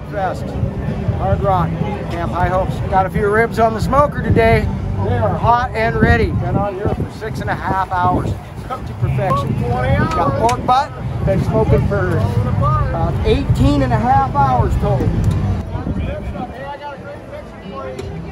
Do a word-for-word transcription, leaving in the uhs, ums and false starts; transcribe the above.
Fest, Hard Rock, Camp High Hopes. Got a few ribs on the smoker today. They are hot and ready. Been on here for six and a half hours. Cooked to perfection. Got pork butt. Been smoking for uh, eighteen and a half hours total. Hey, I got a great picture for you.